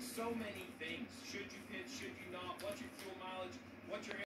so many things. Should you pitch? Should you not? What's your fuel mileage? What's your